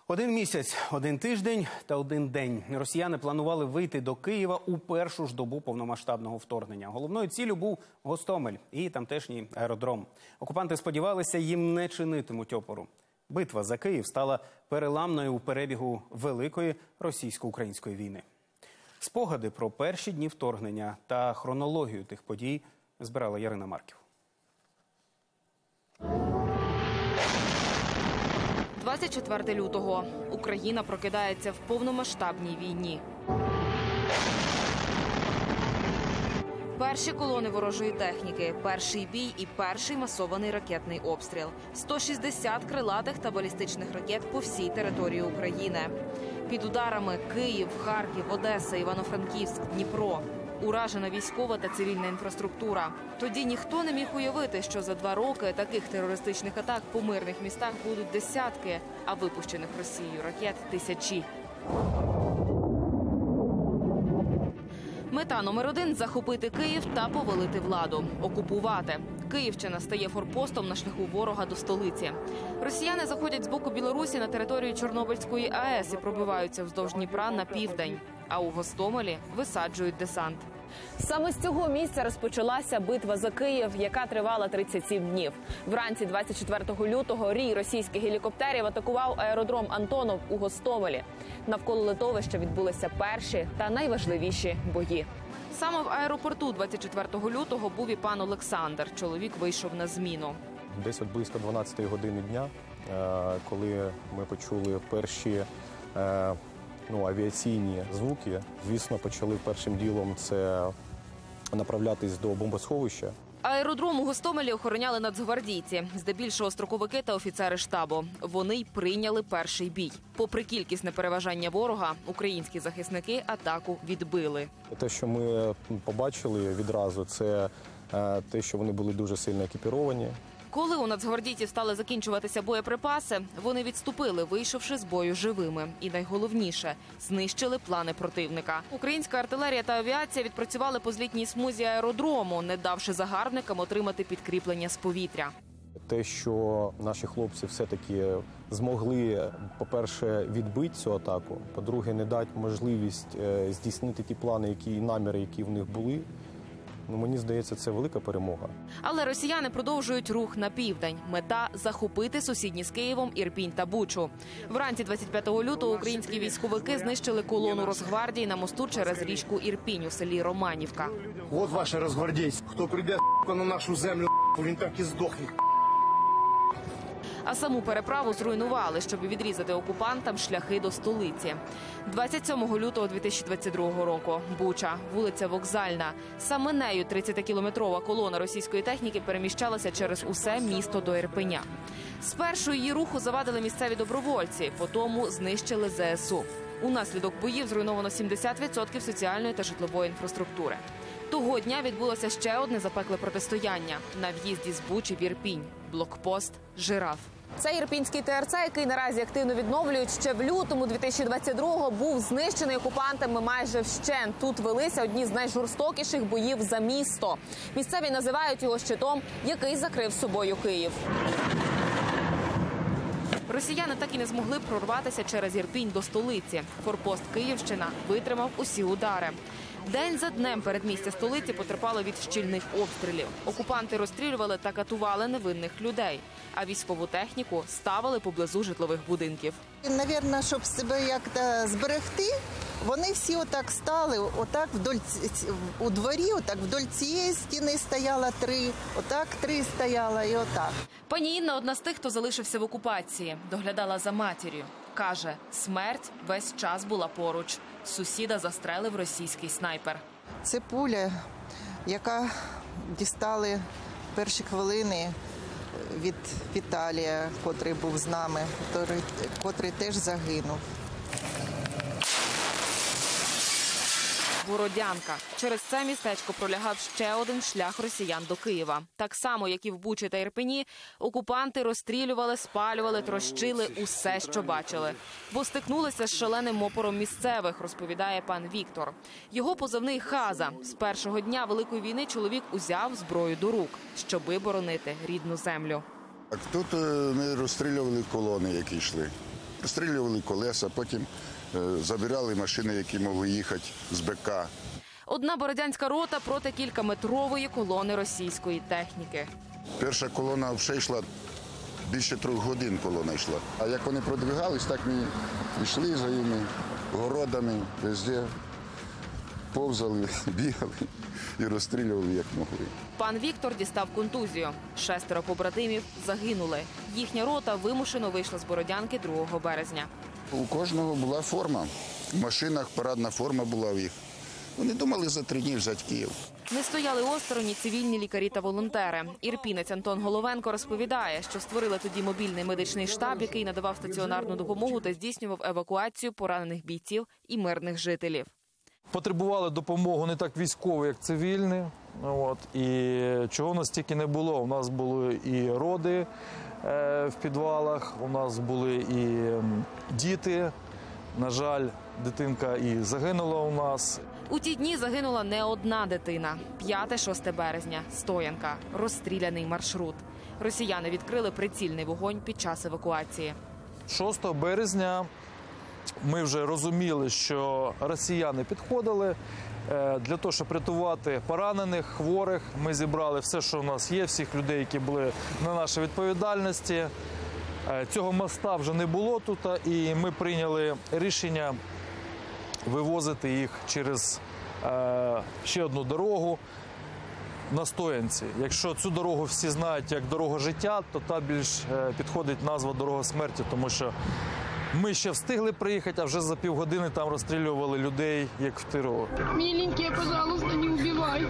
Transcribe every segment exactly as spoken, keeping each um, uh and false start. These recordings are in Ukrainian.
Один місяць, один тиждень та один день. Росіяни планували вийти до Києва у першу ж добу повномасштабного вторгнення. Головною ціллю був Гостомель і тамтешній аеродром. Окупанти сподівалися, їм не чинитимуть опору. Битва за Київ стала переламною у перебігу великої російсько-української війни. Спогади про перші дні вторгнення та хронологію тих подій збирала Ярина Марків. двадцять четвертого лютого. Україна прокидається в повномасштабній війні. Перші колони ворожої техніки, перший бій і перший масований ракетний обстріл. сто шістдесят крилатих та балістичних ракет по всій території України. Під ударами Київ, Харків, Одеса, Івано-Франківськ, Дніпро. Уражена військова та цивільна інфраструктура. Тоді ніхто не міг уявити, що за два роки таких терористичних атак по мирних містах будуть десятки, а випущених Росією ракет – тисячі. Мета номер один – захопити Київ та повалити владу. Окупувати. Київщина стає форпостом на шляху ворога до столиці. Росіяни заходять з боку Білорусі на територію Чорнобильської АЕС і пробиваються вздовж Дніпра на південь. А у Гостомелі висаджують десант. Саме з цього місця розпочалася битва за Київ, яка тривала тридцять сім днів. Вранці двадцять четвертого лютого рій російських гелікоптерів атакував аеродром Антонов у Гостомелі. Навколо литовища відбулися перші та найважливіші бої. Саме в аеропорту двадцять четвертого лютого був і пан Олександр. Чоловік вийшов на зміну. Десь от близько дванадцятої години дня, коли ми почули перші ну, авіаційні звуки, звісно, почали першим ділом це направлятись до бомбосховища. Аеродром у Гостомелі охороняли нацгвардійці, здебільшого строковики та офіцери штабу. Вони й прийняли перший бій. Попри кількісне переважання ворога, українські захисники атаку відбили. Те, що ми побачили відразу, це те, що вони були дуже сильно екіпіровані. Коли у нацгвардійців стали закінчуватися боєприпаси, вони відступили, вийшовши з бою живими. І найголовніше – знищили плани противника. Українська артилерія та авіація відпрацювали по злітній смузі аеродрому, не давши загарбникам отримати підкріплення з повітря. Те, що наші хлопці все-таки змогли, по-перше, відбити цю атаку, по-друге, не дати можливість здійснити ті плани, які наміри, які в них були, ну, мені здається, це велика перемога. Але росіяни продовжують рух на південь. Мета – захопити сусідні з Києвом Ірпінь та Бучу. Вранці двадцять п'ятого лютого українські військовики знищили колону Росгвардії на мосту через річку Ірпінь у селі Романівка. От ваші розгвардійці. Хто прийде на нашу землю, він так і здохне. А саму переправу зруйнували, щоб відрізати окупантам шляхи до столиці. двадцять сьомого лютого дві тисячі двадцять другого року. Буча, вулиця Вокзальна. Саме нею тридцятикілометрова колона російської техніки переміщалася через усе місто до Ірпеня. Спершу її руху завадили місцеві добровольці, потім знищили зе ес у. Унаслідок боїв зруйновано сімдесят відсотків соціальної та житлової інфраструктури. Того дня відбулося ще одне запекле протистояння на в'їзді з Бучі в Ірпінь. Блокпост «Жираф». Це ірпінський те ер це, який наразі активно відновлюють. Ще в лютому дві тисячі двадцять другого був знищений окупантами майже вщент. Тут велися одні з найжорстокіших боїв за місто. Місцеві називають його щитом, який закрив собою Київ. Росіяни так і не змогли прорватися через Ірпінь до столиці. Форпост Київщина витримав усі удари. День за днем передмістя столиці потерпало від щільних обстрілів. Окупанти розстрілювали та катували невинних людей, а військову техніку ставили поблизу житлових будинків. Навірно, щоб себе як-то зберегти, вони всі отак стали, отак вдоль, у дворі, отак вдоль цієї стіни стояло три, отак три стояло і отак. Пані Інна – одна з тих, хто залишився в окупації, доглядала за матір'ю. Каже, смерть весь час була поруч. Сусіда застрелив російський снайпер. Це пуля, яка дістали перші хвилини від Віталія, котрий був з нами, котрий, котрий теж загинув. Бородянка. Через це містечко пролягав ще один шлях росіян до Києва. Так само, як і в Бучі та Ірпені, окупанти розстрілювали, спалювали, трощили усе, що бачили. Бо стикнулися з шаленим опором місцевих, розповідає пан Віктор. Його позивний «Хаза». З першого дня Великої війни чоловік узяв зброю до рук, щоби боронити рідну землю. Тут ми розстрілювали колони, які йшли. Розстрілювали колеса, потім е, забирали машини, які могли їхати з БК. Одна бородянська рота проти кількаметрової колони російської техніки. Перша колона вже йшла, більше трьох годин колона йшла. А як вони продвигались, так ми йшли за ними, городами, везде, повзали, бігали і розстрілювали, як могли. Пан Віктор дістав контузію. Шестеро побратимів загинули. Їхня рота вимушено вийшла з Бородянки другого березня. У кожного була форма. В машинах парадна форма була в їх. Вони думали за три дні взяти Київ. Не стояли осторонь цивільні лікарі та волонтери. Ірпінець Антон Головенко розповідає, що створили тоді мобільний медичний штаб, який надавав стаціонарну допомогу та здійснював евакуацію поранених бійців і мирних жителів. Потребували допомогу не так військові, як цивільні. От. І чого у нас тільки не було. У нас були і роди е, в підвалах, у нас були і діти. На жаль, дитинка і загинула у нас. У ті дні загинула не одна дитина. п'яте-шосте березня. Стоянка. Розстріляний маршрут. Росіяни відкрили прицільний вогонь під час евакуації. шостого березня ми вже розуміли, що росіяни підходили. Для того, щоб рятувати поранених, хворих, ми зібрали все, що у нас є, всіх людей, які були на нашій відповідальності. Цього моста вже не було тут, і ми прийняли рішення вивозити їх через е, ще одну дорогу на Стоянці. Якщо цю дорогу всі знають як дорога життя, то та більш е, підходить назва дорога смерті, тому що ми ще встигли приїхати, а вже за півгодини там розстрілювали людей, як в ТРО. Миленькие, пожалуйста, не убивай.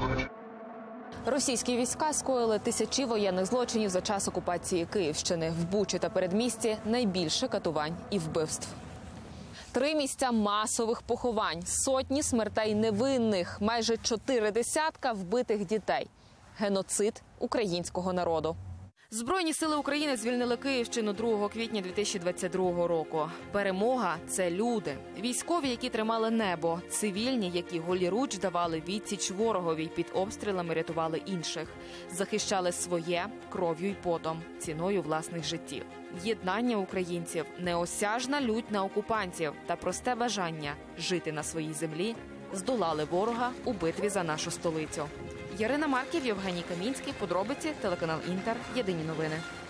Російські війська скоїли тисячі воєнних злочинів за час окупації Київщини. В Бучі та передмісті найбільше катувань і вбивств. Три місця масових поховань, сотні смертей невинних, майже чотири десятка вбитих дітей. Геноцид українського народу. Збройні сили України звільнили Київщину другого квітня дві тисячі двадцять другого року. Перемога – це люди. Військові, які тримали небо. Цивільні, які голіруч давали відсіч ворогові, під обстрілами рятували інших. Захищали своє кров'ю й потом, ціною власних життів. Єднання українців, неосяжна лють на окупантів та просте бажання жити на своїй землі здолали ворога у битві за нашу столицю. Ярина Марків, Євгеній Камінський. Подробиці, телеканал Інтер. Єдині новини.